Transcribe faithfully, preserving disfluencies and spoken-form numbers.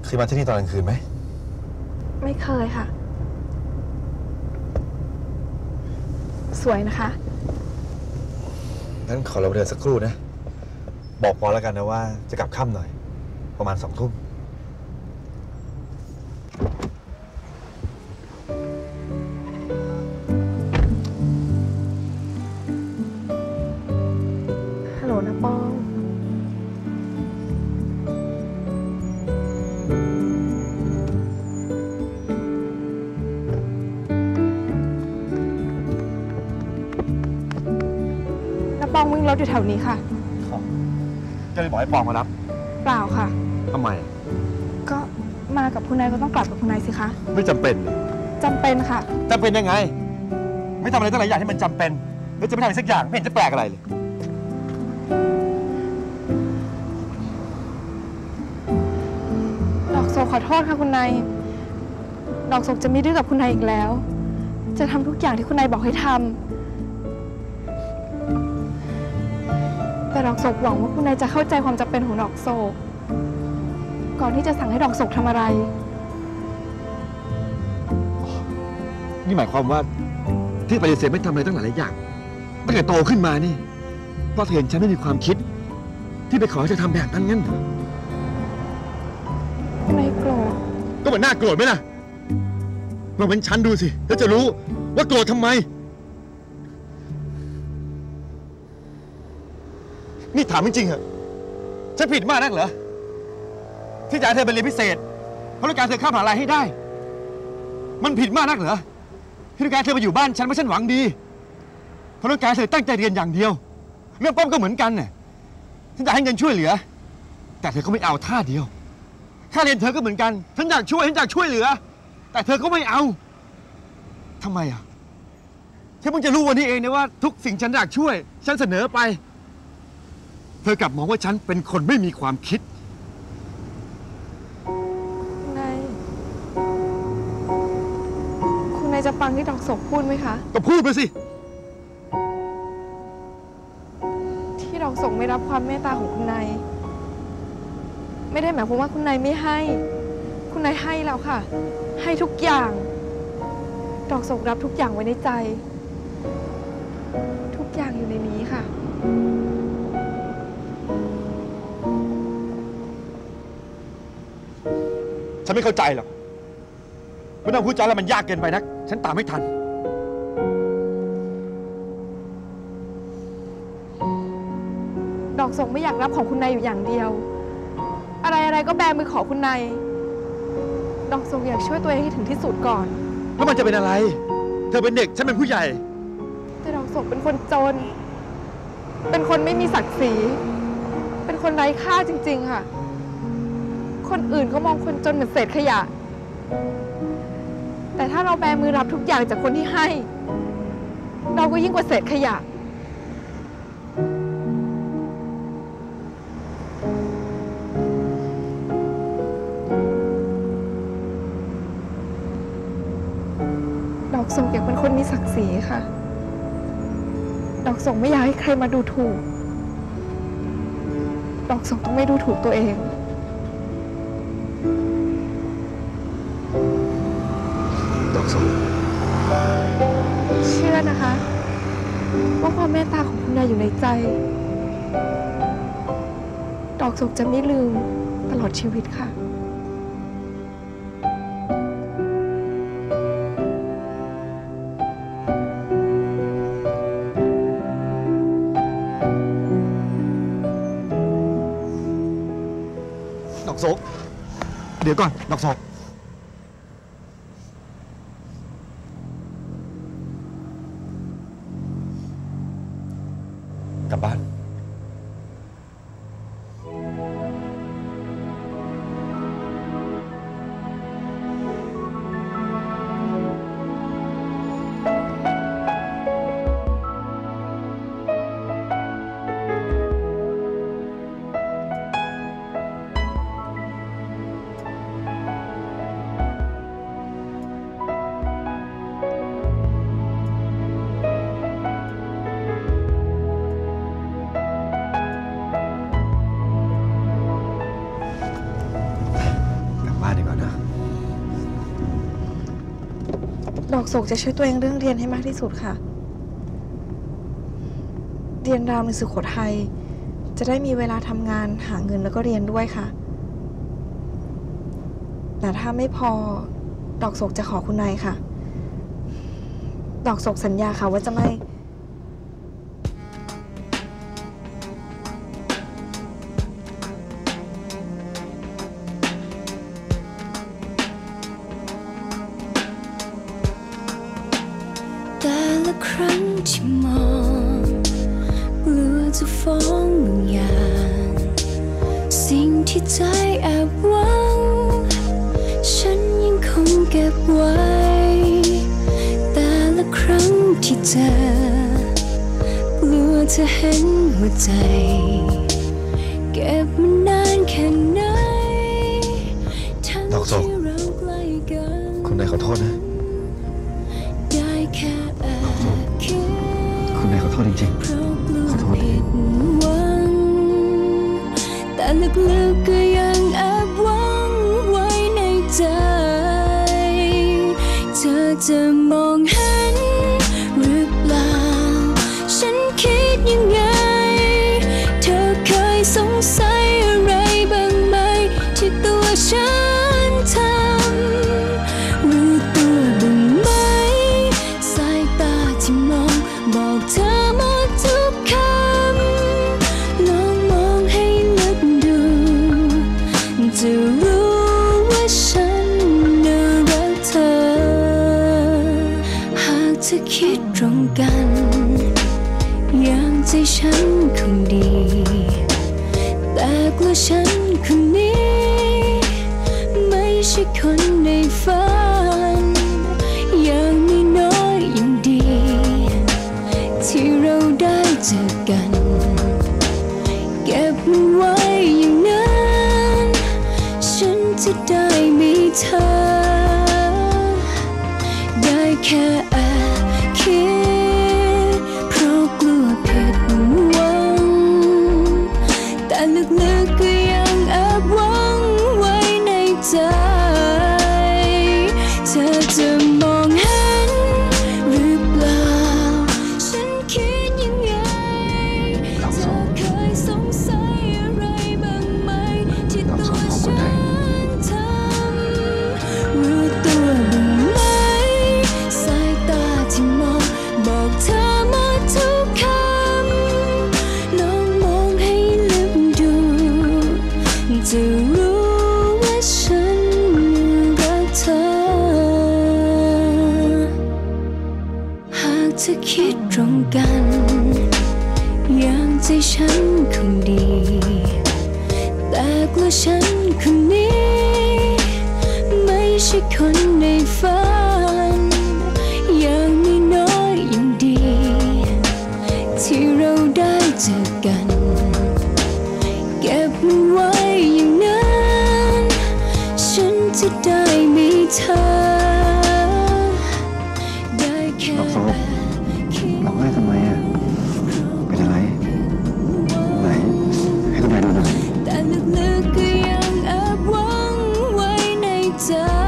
เคยมาที่นี่ตอนกลางคืนไหมไม่เคยค่ะสวยนะคะงั้นขอเราเดินสักครู่นะบอกปอแล้วกันนะว่าจะกลับค่ำหน่อยประมาณสองทุ่มฮัลโหลนะปองนะปองวิ่งรถอยู่แถวนี้ค่ะจะเลยบอกให้ปองมารับเปล่าค่ะทำไมก็มากับคุณนายก็ต้องกลับกับคุณนายสิคะไม่จำเป็นจำเป็นค่ะจำเป็นยังไงไม่ทำอะไรตั้งหลายอย่างที่มันจำเป็นแล้วจะไม่ทำอะไรสักอย่างไม่เห็นจะแปลกอะไรเลยดอกโศกขอโทษค่ะคุณนายดอกโศกจะไม่ดื้อกับคุณนายอีกแล้วจะทำทุกอย่างที่คุณนายบอกให้ทำแต่ดอกโศกหวังว่าคุณนายจะเข้าใจความจำเป็นของดอกโศกก่อนที่จะสั่งให้ดอกโศกทำอะไรนี่หมายความว่าที่ปฏิเสธไม่ทำอะไรตั้งหลายอย่างตั้งแต่โตขึ้นมานี่เพราะเธอเห็นฉันไม่มีความคิดที่ไปขอให้เธอทำแบบนั้นงั้นคุณนายโกรธก็เหมือนน่าโกรธไหมล่ะลองเป็นฉันดูสิแล้วจะรู้ว่าโกรธทำไมนี่ถามจริงๆเหรอฉันผิดมากนักเหรอที่จะให้เธอไปเรียนพิเศษเพราะต้องการเธอเข้ามหาลัยให้ได้มันผิดมากนักเหรอที่ต้องการเธอมาอยู่บ้านฉันเพราะฉันหวังดีเพราะต้องการเธอตั้งใจเรียนอย่างเดียวเรื่องป้อมก็เหมือนกันน่ะฉันอยากให้เงินช่วยเหลือแต่เธอก็ไม่เอาท่าเดียวค่าเรียนเธอก็เหมือนกันฉันอยากช่วยฉันอยากช่วยเหลือแต่เธอก็ไม่เอาทำไมอ่ะฉันเพิ่งจะรู้วันนี้เองนะว่าทุกสิ่งฉันอยากช่วยฉันเสนอไปเธอกลับมองว่าฉันเป็นคนไม่มีความคิดคุณนายคุณนายจะฟังที่ดอกโศกพูดไหมคะก็พูดไปสิที่ดอกโศกไม่รับความเมตตาของคุณนายไม่ได้หมายความว่าคุณนายไม่ให้คุณนายให้แล้วค่ะให้ทุกอย่างดอกโศกรับทุกอย่างไว้ในใจทุกอย่างอยู่ในนี้ค่ะฉันไม่เข้าใจหรอกไม่ต้องพูดจาแล้วมันยากเกินไปนักฉันตามไม่ทันดอกโศกไม่อยากรับของคุณนายอยู่อย่างเดียวอะไรอะไรก็แบมือขอคุณนายดอกโศกอยากช่วยตัวเองให้ถึงที่สุดก่อนแล้วมันจะเป็นอะไรเธอเป็นเด็กฉันเป็นผู้ใหญ่แต่ดอกโศกเป็นคนจนเป็นคนไม่มีศักดิ์ศรีเป็นคนไร้ค่าจริงๆค่ะคนอื่นเขามองคนจนเหมือนเศษขยะแต่ถ้าเราแบมือรับทุกอย่างจากคนที่ให้เราก็ยิ่งกว่าเศษขยะดอกโศกอยากเป็นคนมีศักดิ์ศรีค่ะดอกโศกไม่อยากให้ใครมาดูถูกดอกโศกต้องไม่ดูถูกตัวเองดอกโศกเชื่อนะคะว่าความเมตตาของคุณนายอยู่ในใจดอกโศกจะไม่ลืมตลอดชีวิตค่ะดอกโศกเดี๋ยวก่อนดอกโศกกลับบ้านอกโศกจะช่วยตัวเองเรื่องเรียนให้มากที่สุดค่ะ เรียนรามในสุโขทัยจะได้มีเวลาทำงานหาเงินแล้วก็เรียนด้วยค่ะ แต่ถ้าไม่พอดอกโศกจะขอคุณนายค่ะ ดอกโศกสัญญาค่ะว่าจะไม่แต่ละครั้งที่มองกลัวจะฟ้องบางอย่างสิ่งที่ใจแอบหวังฉันยังคงเก็บไว้แต่ละครั้งที่เจอกลัวจะเห็นหัวใจเก็บมันนานแค่ไหนทั้งที่เราใกล้กันคุณนายขอโทษนะได้แค่แอบคิดคุณนายขอโทษจริงเพราะกลัวผิดหวังแต่ลึกๆก็ยังแอบหวังไว้ในใจเธอจะมองเห็นหรือเปล่าฉันคิดยังไงเธอเคยสงสัยอะไรบ้างไหมที่ตัวฉันทำรู้ตัวบ้างไหมสายตาที่มองบอกเธอหมดทุกคำลองมองให้ลึกดูจะรู้ว่าฉันน่ารักเธอหากเธอคิดตรงกันอย่างใจฉันคงดีแต่กลัวฉันคนนี้ไม่ใช่คนในฝันอย่างน้อยๆยังดีที่เราได้เจอกันเก็บมันไว้อย่างนั้นฉันจะได้มีเธอได้แค่แอบคิดเพราะกลัวผิดหวังแต่ลึกๆก็ยังแอบหวังไว้ในใจเธอจะมองเห็นหรือเปล่าฉันคิดยังไงเธอเคยสงสัยอะไรบ้างไหมที่ตัวฉันทำรู้ตัวบ้างไหมสายตาที่มองบอกเธอหมดทุกคำลองมองให้ลึกดูจะรู้ว่าฉันรักเธอหากเธอคิดตรงกันอย่างใจฉันคงดีแต่กลัวฉันคนนี้ไม่ใช่คนในฝันอย่างน้อยๆยังดีที่เราได้เจอกันเก็บมันไว้อย่างนั้นฉันจะได้มีเธอได้แค่แอบคิดร้องไห้ทำไมอ่ะเป็นอะไรไหนให้คุณนายดูหน่อยแต่ลึกๆก็ยังแอบหวังไว้ในใจ